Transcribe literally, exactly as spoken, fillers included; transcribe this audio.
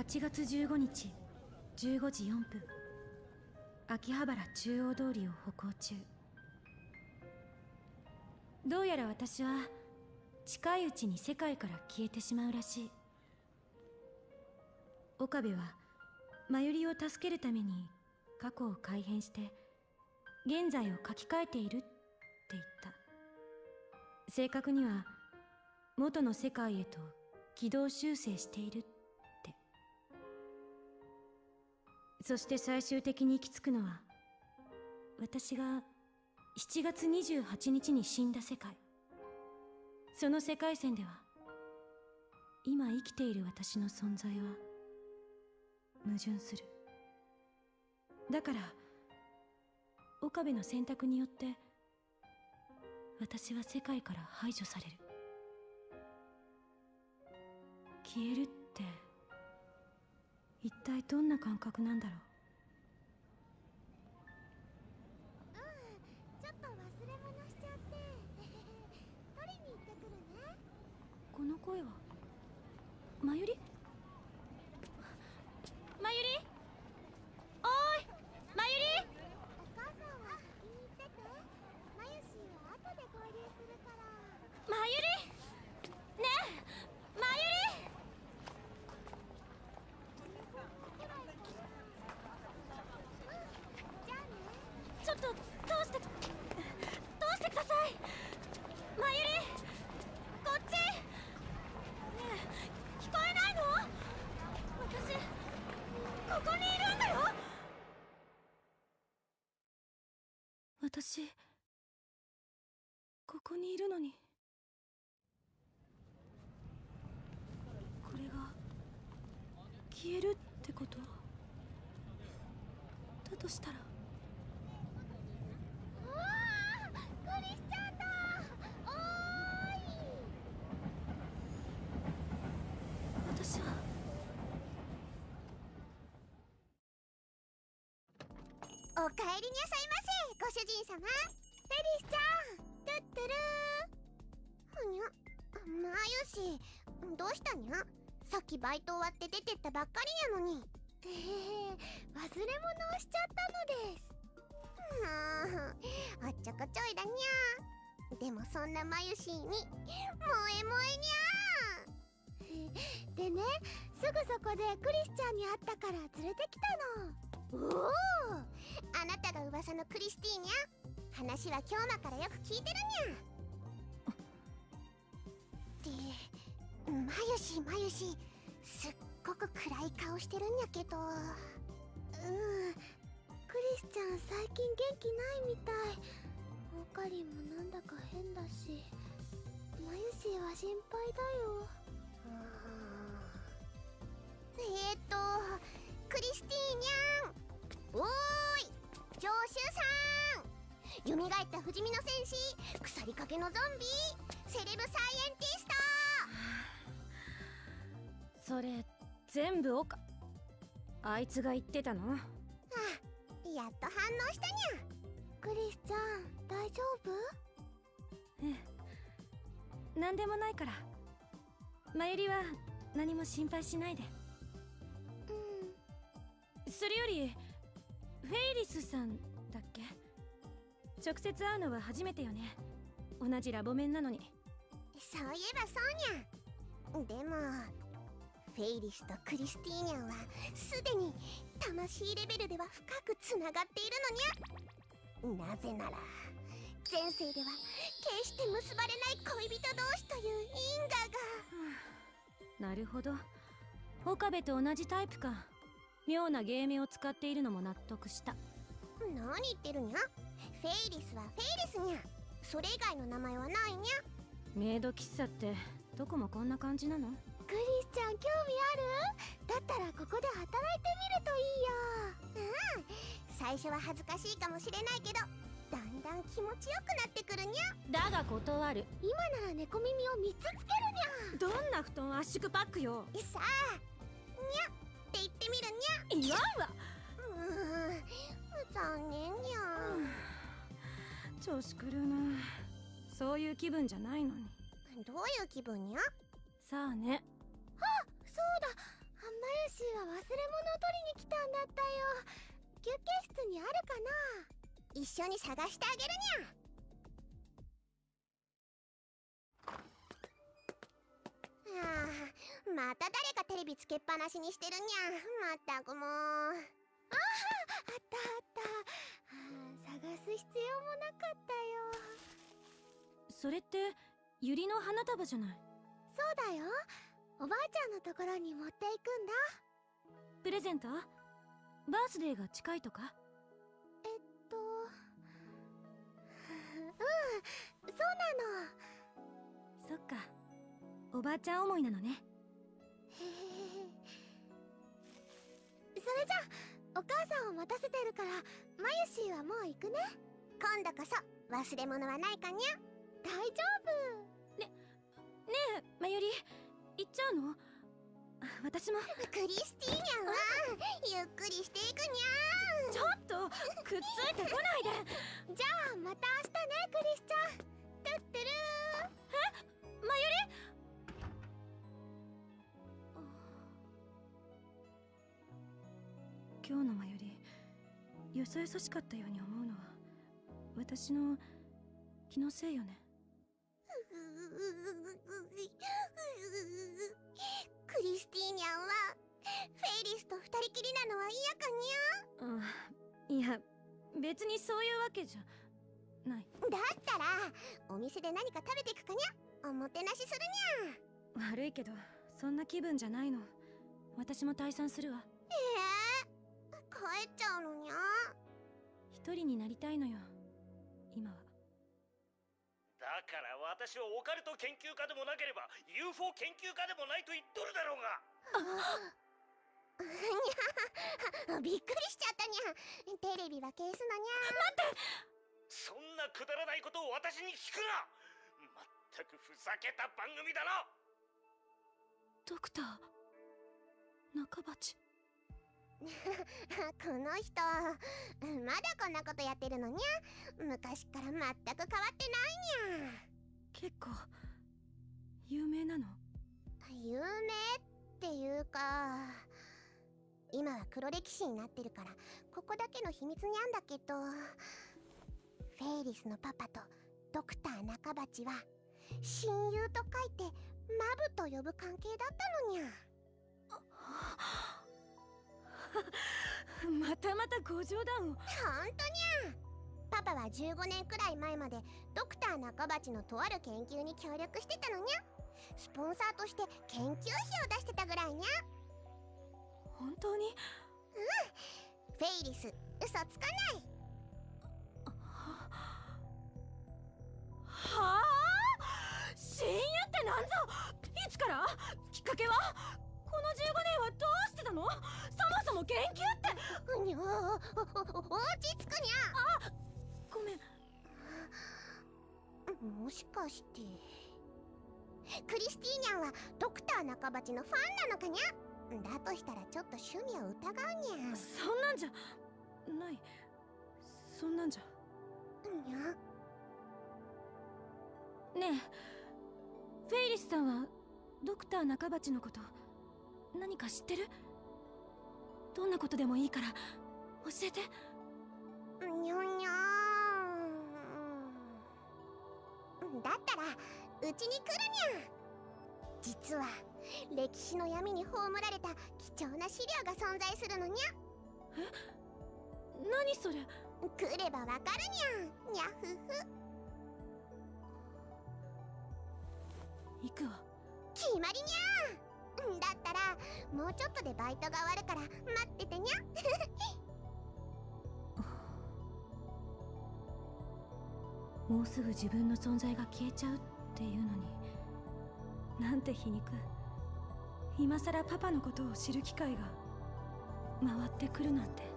ちがつじゅうごにちじゅうごじよんぷん、秋葉原中央通りを歩行中。どうやら私は近いうちに世界から消えてしまうらしい。岡部は真由里を助けるために過去を改変して現在を書き換えているって言った。正確には元の世界へと軌道修正しているって。そして最終的に行き着くのは私がしちがつにじゅうはちにちに死んだ世界。その世界線では今生きている私の存在は矛盾する。だから岡部の選択によって私は世界から排除される。消えるって一体どんな感覚なんだろう。 うん、ちょっと忘れ物しちゃって取りに行ってくるね。 この声は真由里？真由里？おーい真由里！ お母さんは先に行ってて、マユシーは後で合流するから。 真由里！ねえ真由里！ じゃあね。 ちょっとどうしてどうしてください真由里！こっち！ねえ聞こえないの？私ここにいるんだよ。私ここにいるのに。これが消えるってこと？だとしたらうわー、クリスチャンだ。おーい。 私はおかえりにゃさいませ、ご主人様。フェリスちゃん、トゥットゥルー。にゃ、マユシー、どうしたにゃ。さっきバイト終わって出てったばっかりやのに。えへへ、忘れ物をしちゃったのです。うーん、おっちょこちょいだにゃ。でもそんなマユシーに萌え萌えにゃ。でね、すぐそこでクリスちゃんに会ったから連れてきたの。おお、あなたが噂のクリスティーニャ。話は今日まからよく聞いてるにゃ。で、マユシーマユシー、すっごく暗い顔してるんやけど。うん、クリスちゃん最近元気ないみたい。オカリンもなんだか変だし、マユシーは心配だよ。えーっとクリスティーニャン、おーい常習さん、蘇った不死身の戦士、腐りかけのゾンビ、セレブサイエンティスト。 それ全部岡あいつが言ってたの？ あ、やっと反応したにゃ。クリスちゃん大丈夫？ ええ、何でもないから。真由里は何も心配しないで。 うん。 それよりフェイリスさんだっけ？直接会うのは初めてよね。同じラボ面なのに。 そういえばそうにゃ。でもフェイリスとクリスティーニャンはすでに魂レベルでは深くつながっているのにゃ。なぜなら前世では決して結ばれない恋人同士という因果が。 なるほど、岡部と同じタイプか。妙な芸名を使っているのも納得した。 何言ってるにゃ。フェイリスはフェイリスにゃ。それ以外の名前はないにゃ。 メイド喫茶ってどこもこんな感じなの？ クリスちゃん興味ある？だったらここで働いてみるといいよ。うん、最初は恥ずかしいかもしれないけどだんだん気持ちよくなってくるにゃ。 だが断る。 今なら猫耳をみっつつけるにゃ。 どんな布団圧縮パックよ。 さあ、にゃって言ってみるにゃ。 言わんわ。 うーん、残念にゃ。 調子狂うな。そういう気分じゃないのに。 どういう気分にゃ？ さあね。 あ、そうだ。マユシーは忘れ物を取りに来たんだったよ。休憩室にあるかな。一緒に探してあげるにゃ。ああ、また誰かテレビつけっぱなしにしてるにゃ。まったくもう。ああ、あったあった。はあ、探す必要もなかったよ。 それってユリの花束じゃない？ そうだよ。おばあちゃんのところに持っていくんだ。 プレゼント？バースデーが近いとか？ えっとうん、そうなの。 そっか、おばあちゃん思いなのね。 へへへ。それじゃお母さんを待たせてるから、マユシーはもう行くね。今度こそ忘れ物はないかにゃ。大丈夫。ね、 ねえマユリ、行っちゃうの？私も。 クリスティーニャンはゆっくりしていくにゃ。 ちょっとくっついてこないで。 じゃあまた明日ね、クリスちゃん。トゥットゥルー。 え、マユリ。今日のマユリ、よそよそしかったように思うのは私の気のせいよね。 クリスティーニャンはフェイリスと二人きりなのは嫌かにゃ。 うん、いや別にそういうわけじゃない。 だったらお店で何か食べていくかにゃ。おもてなしするにゃ。 悪いけどそんな気分じゃないの。私も退散するわ。 ええー、帰っちゃうのにゃ。 一人になりたいのよ今は。 だから私はオカルト研究家でもなければ ユーフォー 研究家でもないと言っとるだろうにゃ。 が。 びっくりしちゃったにゃ。テレビは消すのにゃ。 待って。 そんなくだらないことを私に聞くな。まったくふざけた番組だな。 ドクター中鉢。 この人まだこんなことやってるのにゃ。昔から全く変わってないにゃ。 結構有名なの？ 有名っていうか、今は黒歴史になってるからここだけの秘密にゃんだけど、フェイリスのパパとドクター中鉢は親友と書いてマブと呼ぶ関係だったのにゃ。 またまたご冗談を。 ほんとにゃ。パパはじゅうごねんくらい前までドクター中鉢のとある研究に協力してたのにゃ。スポンサーとして研究費を出してたぐらいにゃ。 本当に？ うん、フェイリス嘘つかない。 はあ？親友ってなんぞ？いつから？きっかけは？このじゅうごねんはどうしてたの？そもそも研究って。 うにょー、お、お、お、落ち着くにゃ。 あ、ごめん。 もしかしてクリスティーニャンはドクター中鉢のファンなのかにゃ。だとしたらちょっと趣味を疑うにゃ。 そんなんじゃない。そんなんじゃ。 にゃ。 ねえ、フェイリスさんはドクター中鉢のこと何か知ってる？どんなことでもいいから教えて。 にょにょー。だったらうちに来るにゃ。実は歴史の闇に葬られた貴重な資料が存在するのにゃ。 え？何それ？ 来ればわかるにゃ。にゃふふ。 行くわ。 決まりにゃ。だったらもうちょっとでバイトが終わるから待っててにゃ。 もうすぐ自分の存在が消えちゃうっていうのに、なんて皮肉。今さらパパのことを知る機会が回ってくるなんて。